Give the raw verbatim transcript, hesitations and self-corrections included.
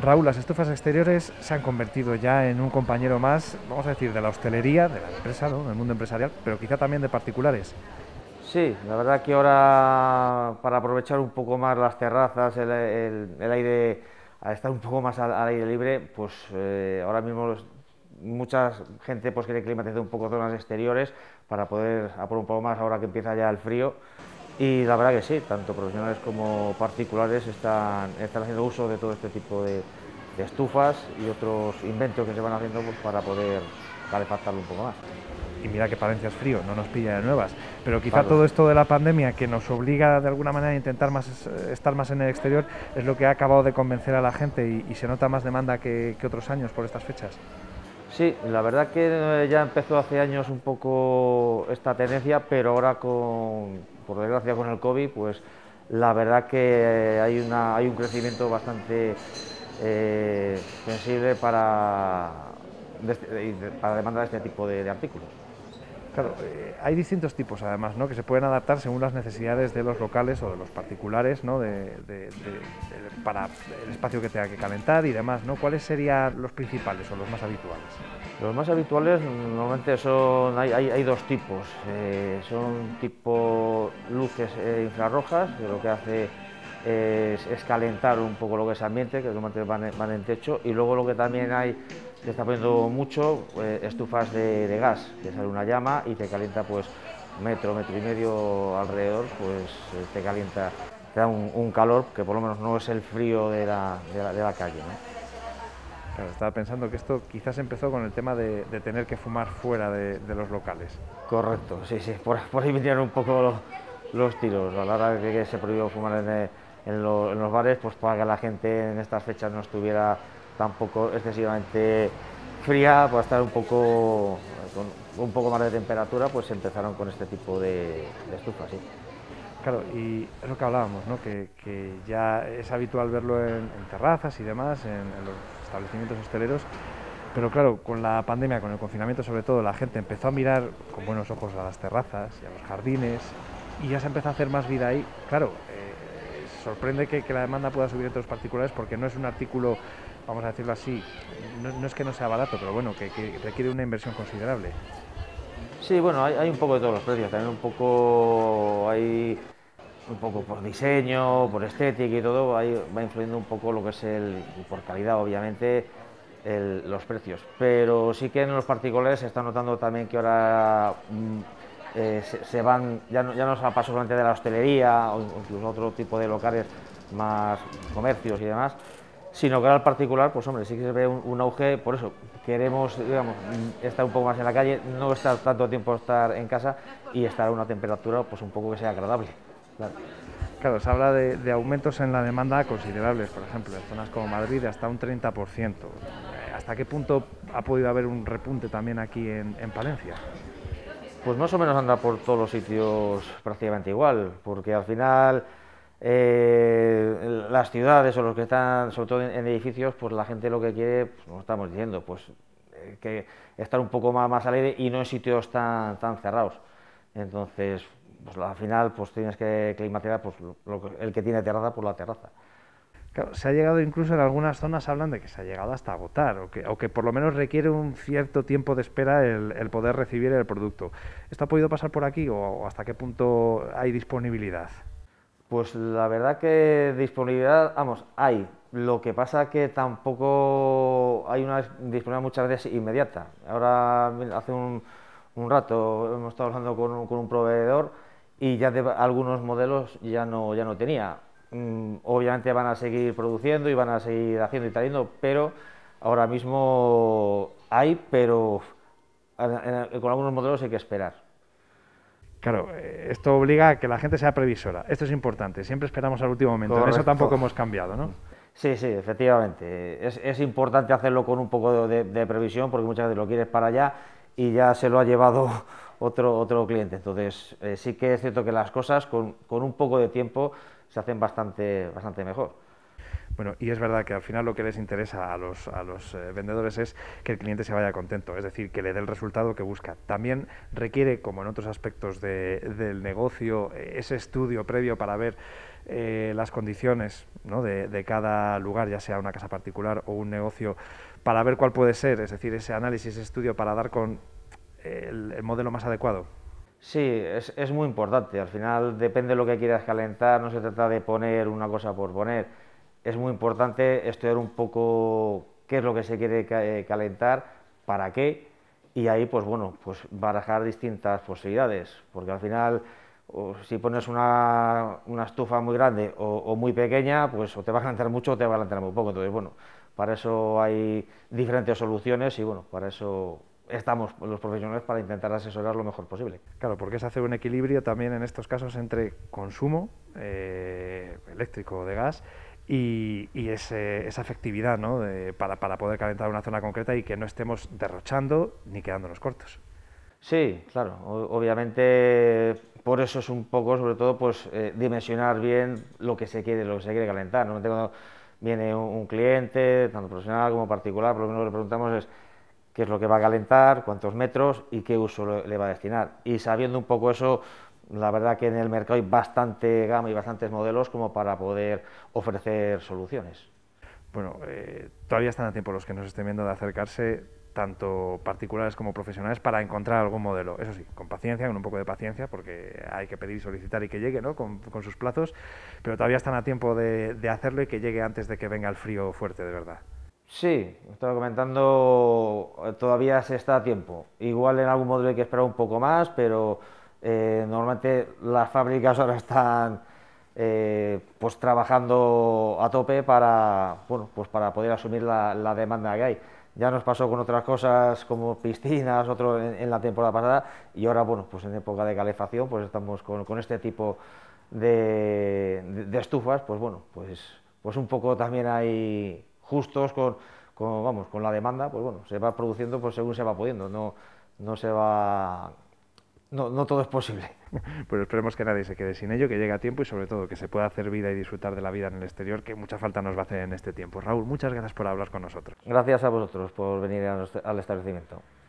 Raúl, las estufas exteriores se han convertido ya en un compañero más, vamos a decir, de la hostelería, de la empresa, ¿no?, del mundo empresarial, pero quizá también de particulares. Sí, la verdad que ahora para aprovechar un poco más las terrazas, el, el- el aire, al estar un poco más al, al aire libre, pues eh, ahora mismo los- mucha gente pues quiere climatizar un poco zonas exteriores para poder apurar un poco más ahora que empieza ya el frío. Y la verdad que sí, tanto profesionales como particulares están, están haciendo uso de todo este tipo de, de estufas y otros inventos que se van haciendo pues, para poder calefactarlo un poco más. Y mira que Palencia es frío, no nos pilla de nuevas, pero quizá Claro. todo esto de la pandemia que nos obliga de alguna manera a intentar más, eh, estar más en el exterior es lo que ha acabado de convencer a la gente y, y se nota más demanda que, que otros años por estas fechas. Sí, la verdad que eh, ya empezó hace años un poco esta tendencia, pero ahora con, por desgracia con el COVID, pues la verdad que hay, una, hay un crecimiento bastante eh, sensible para, de este- de- para demandar este tipo de, de artículos. Claro, eh, hay distintos tipos además, ¿no?, que se pueden adaptar según las necesidades de los locales o de los particulares, ¿no?, de, de- de- de- para el espacio que tenga que calentar y demás, ¿no? ¿Cuáles serían los principales o los más habituales? Los más habituales normalmente son, hay, hay- hay dos tipos, eh, son tipo luces eh, infrarrojas, que lo que hace es, es calentar un poco lo que es ambiente, que normalmente van, en- van en techo, y luego lo que también hay, que está poniendo mucho, eh, estufas de, de gas, que sale una llama y te calienta pues metro, metro y medio alrededor, pues eh, te calienta, te da un, un calor que por lo menos no es el frío de la, de la, de la calle, ¿no? Claro, estaba pensando que esto quizás empezó con el tema de, de tener que fumar fuera de, de los locales. Correcto, sí, sí, por, por ahí vinieron un poco los, los tiros. A la hora de que se prohibió fumar en, eh, en lo- en los bares, pues para que la gente en estas fechas no estuviera tampoco excesivamente fría, para estar un poco con un poco más de temperatura, pues empezaron con este tipo de, de estufas, sí. Claro, y es lo que hablábamos, ¿no?, que, que ya es habitual verlo en, en terrazas y demás, en, en los establecimientos hosteleros, pero claro, con la pandemia, con el confinamiento sobre todo, la gente empezó a mirar con buenos ojos a las terrazas y a los jardines y ya se empezó a hacer más vida ahí. Claro, eh, sorprende que, que la demanda pueda subir entre los particulares porque no es un artículo, vamos a decirlo así, no, no es que no sea barato, pero bueno, que, que requiere una inversión considerable. Sí, bueno, hay, hay un poco de todos los precios, también un poco hay un poco por diseño, por estética y todo, ahí va influyendo un poco lo que es el, y por calidad obviamente, el- los precios. Pero sí que en los particulares se está notando también que ahora mm, eh, se, se van, ya no, ya no se paso solamente de la hostelería o incluso otro tipo de locales más comercios y demás, sino que ahora al particular, pues hombre, sí que se ve un, un auge, por eso queremos, digamos, mm, estar un poco más en la calle, no estar tanto tiempo estar en casa y estar a una temperatura pues un poco que sea agradable. Claro. Claro, se habla de, de aumentos en la demanda considerables, por ejemplo, en zonas como Madrid de hasta un treinta por ciento. Eh, ¿Hasta qué punto ha podido haber un repunte también aquí en, en Palencia? Pues más o menos anda por todos los sitios prácticamente igual, porque al final eh, las ciudades o los que están, sobre todo en, en edificios, pues la gente lo que quiere, pues, como estamos diciendo, pues eh, que estar un poco más, más al aire y no en sitios tan, tan cerrados. Entonces, pues al final, pues tienes que climatizar, pues lo- lo que- el que tiene terraza, por la terraza. Claro, se ha llegado incluso en algunas zonas, hablan de que se ha llegado hasta agotar, o que, o que por lo menos requiere un cierto tiempo de espera el, el poder recibir el producto. ¿Esto ha podido pasar por aquí o, o hasta qué punto hay disponibilidad? Pues la verdad que disponibilidad, vamos, hay. Lo que pasa que tampoco hay una disponibilidad muchas veces inmediata. Ahora, mira, hace un, un rato hemos estado hablando con un, con un proveedor y ya de algunos modelos ya no, ya no tenía. Mm, obviamente van a seguir produciendo y van a seguir haciendo y trayendo, pero ahora mismo hay, pero en- en- con algunos modelos hay que esperar. Claro, eh, esto obliga a que la gente sea previsora. Esto es importante. Siempre esperamos al último momento. En eso tampoco Correcto. hemos cambiado, ¿no? Sí, sí, efectivamente. Es, es importante hacerlo con un poco de, de previsión porque muchas veces lo quieres para allá y ya se lo ha llevado otro, otro cliente. Entonces, eh, sí que es cierto que las cosas con, con un poco de tiempo se hacen bastante, bastante mejor. Bueno, y es verdad que al final lo que les interesa a los, a los eh, vendedores es que el cliente se vaya contento, es decir, que le dé el resultado que busca. También requiere, como en otros aspectos de- del negocio, eh, ese estudio previo para ver eh, las condiciones, ¿no?, de, de cada lugar, ya sea una casa particular o un negocio, para ver cuál puede ser, es decir, ese análisis, ese estudio para dar con el, el modelo más adecuado. Sí, es, es muy importante. Al final depende de lo que quieras calentar, no se trata de poner una cosa por poner. Es muy importante estudiar un poco qué es lo que se quiere ca- eh, calentar, para qué, y ahí pues bueno, pues barajar distintas posibilidades, porque al final o si pones una, una estufa muy grande o, o muy pequeña, pues o te va a calentar mucho o te va a calentar muy poco. Entonces bueno, para eso hay diferentes soluciones y bueno, para eso estamos los profesionales, para intentar asesorar lo mejor posible. Claro, porque es hacer un equilibrio también en estos casos entre consumo eh, eléctrico o de gas y, y ese, esa efectividad, ¿no?, de, para, para poder calentar una zona concreta y que no estemos derrochando ni quedándonos cortos. Sí, claro, o- obviamente por eso es un poco, sobre todo, pues eh, dimensionar bien lo que se quiere, lo que se quiere calentar. Normalmente cuando viene un, un cliente, tanto profesional como particular, lo que le preguntamos es qué es lo que va a calentar, cuántos metros y qué uso le, le va a destinar. Y sabiendo un poco eso, la verdad que en el mercado hay bastante gama y bastantes modelos como para poder ofrecer soluciones. Bueno, eh, todavía están a tiempo los que nos estén viendo de acercarse, tanto particulares como profesionales, para encontrar algún modelo. Eso sí, con paciencia, con un poco de paciencia, porque hay que pedir, solicitar y que llegue, ¿no?, con, con sus plazos, pero todavía están a tiempo de, de hacerlo y que llegue antes de que venga el frío fuerte, de verdad. Sí, estaba comentando, eh, todavía se está a tiempo. Igual en algún modelo hay que esperar un poco más, pero eh, normalmente las fábricas ahora están eh, pues trabajando a tope para, bueno, pues para poder asumir la, la demanda que hay. Ya nos pasó con otras cosas como piscinas, otro en, en la temporada pasada, y ahora, bueno, pues en época de calefacción, pues estamos con, con este tipo de, de- de estufas, pues bueno, pues, pues un poco también hay justos con, con, vamos, con la demanda, pues bueno, se va produciendo pues según se va pudiendo, no, no se va, no, no todo es posible. Pues esperemos que nadie se quede sin ello, que llegue a tiempo y sobre todo que se pueda hacer vida y disfrutar de la vida en el exterior, que mucha falta nos va a hacer en este tiempo. Raúl, muchas gracias por hablar con nosotros. Gracias a vosotros por venir al al establecimiento.